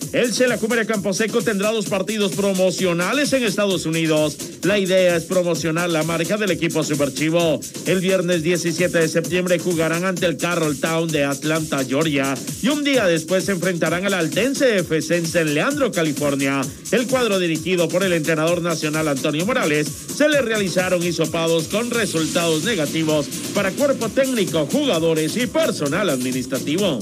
El Xelajú Camposeco tendrá 2 partidos promocionales en Estados Unidos. La idea es promocionar la marca del equipo Superchivo. El viernes 17 de septiembre jugarán ante el Carrolltown de Atlanta, Georgia, y un día después se enfrentarán al Altense FC en San Leandro, California. El cuadro dirigido por el entrenador nacional Antonio Morales se le realizaron hisopados con resultados negativos para cuerpo técnico, jugadores y personal administrativo.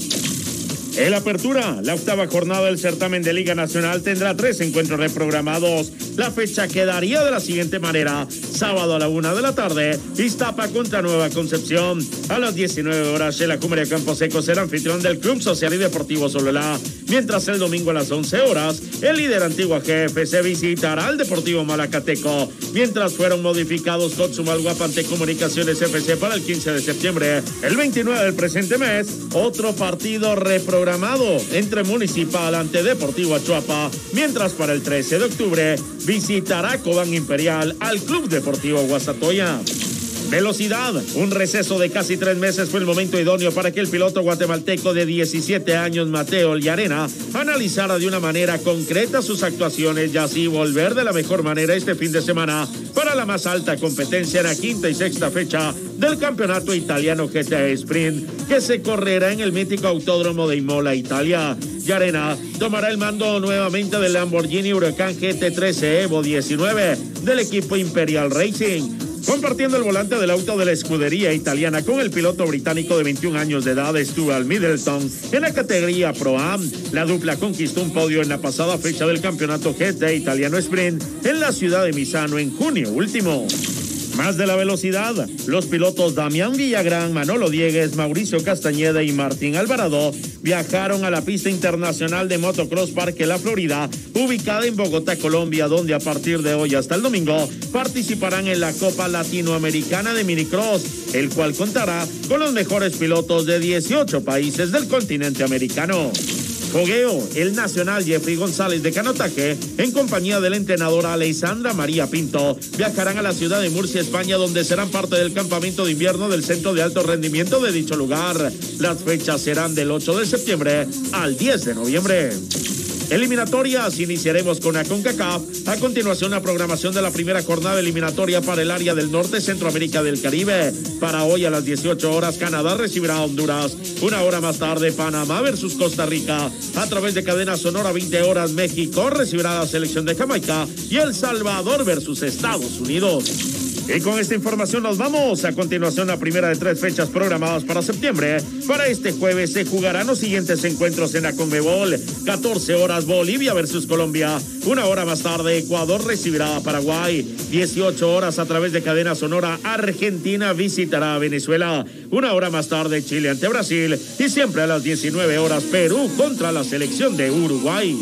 El Apertura, la 8ª jornada del certamen de Liga Nacional, tendrá 3 encuentros reprogramados. La fecha quedaría de la siguiente manera: sábado a la 1 de la tarde, Iztapa contra Nueva Concepción. A las 19 horas, Xelajú Camposeco será anfitrión del Club Social y Deportivo Sololá. Mientras el domingo a las 11 horas, el líder Antigua GFC visitará al Deportivo Malacateco. Mientras fueron modificados Cotzumalguapante Comunicaciones FC para el 15 de septiembre. El 29 del presente mes, otro partido reprogramado entre Municipal ante Deportivo Achuapa, mientras para el 13 de octubre visitará Cobán Imperial al Club Deportivo Guastatoya. Velocidad, un receso de casi 3 meses fue el momento idóneo para que el piloto guatemalteco de 17 años, Mateo Llarena, analizara de una manera concreta sus actuaciones y así volver de la mejor manera este fin de semana para la más alta competencia en la 5ª y 6ª fecha del campeonato italiano GTA Sprint, que se correrá en el mítico autódromo de Imola, Italia. Llarena tomará el mando nuevamente del Lamborghini Huracán GT13 Evo 19 del equipo Imperial Racing, compartiendo el volante del auto de la escudería italiana con el piloto británico de 21 años de edad, Stuart Middleton, en la categoría Pro-Am. La dupla conquistó un podio en la pasada fecha del campeonato GT italiano Sprint en la ciudad de Misano en junio último. Más de la velocidad, los pilotos Damián Villagrán, Manolo Diegues, Mauricio Castañeda y Martín Alvarado viajaron a la pista internacional de Motocross Parque La Florida, ubicada en Bogotá, Colombia, donde a partir de hoy hasta el domingo participarán en la Copa Latinoamericana de Minicross, el cual contará con los mejores pilotos de 18 países del continente americano. Fogueo, el nacional Jeffrey González de canotaje, en compañía de la entrenadora Alessandra María Pinto, viajarán a la ciudad de Murcia, España, donde serán parte del campamento de invierno del Centro de Alto Rendimiento de dicho lugar. Las fechas serán del 8 de septiembre al 10 de noviembre. Eliminatorias, iniciaremos con la CONCACAF. A continuación, la programación de la primera jornada eliminatoria para el área del norte, Centroamérica del Caribe. Para hoy a las 18 horas, Canadá recibirá a Honduras. 1 hora más tarde, Panamá versus Costa Rica. A través de cadena sonora, 20 horas, México recibirá a la selección de Jamaica y El Salvador versus Estados Unidos. Y con esta información nos vamos. A continuación, la primera de 3 fechas programadas para septiembre. Para este jueves se jugarán los siguientes encuentros en la Conmebol. 14 horas, Bolivia versus Colombia. 1 hora más tarde, Ecuador recibirá a Paraguay. 18 horas, a través de cadena sonora, Argentina visitará a Venezuela. 1 hora más tarde, Chile ante Brasil. Y siempre a las 19 horas, Perú contra la selección de Uruguay.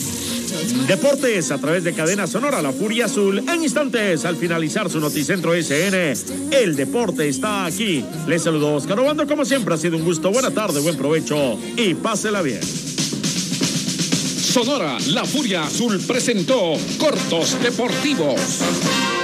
Deportes a través de cadena sonora, La Furia Azul. En instantes, al finalizar su Noticentro SN, el deporte está aquí. Les saludo Oscar Obando, como siempre ha sido un gusto. Buena tarde, buen provecho y pásela bien. Sonora, La Furia Azul presentó Cortos Deportivos.